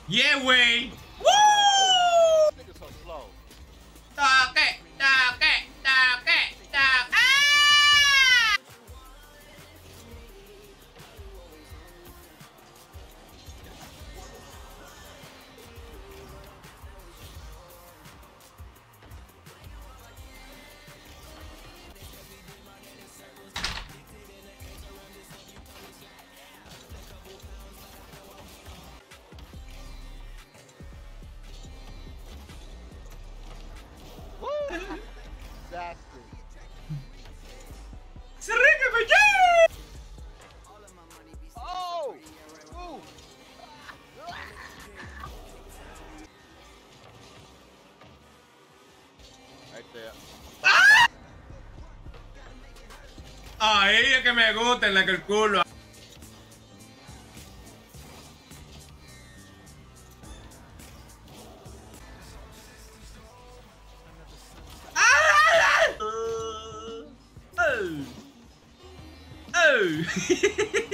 Yeah, güey. ¡Woo! Niggas so slow. Toque, toque, toque, toque. ¡Ah! Woo! Disaster. ¡Se ríe, me yeah! Oh! Woo! Right there. Ahí es que me gusta en la que el culo. Oh. Oh.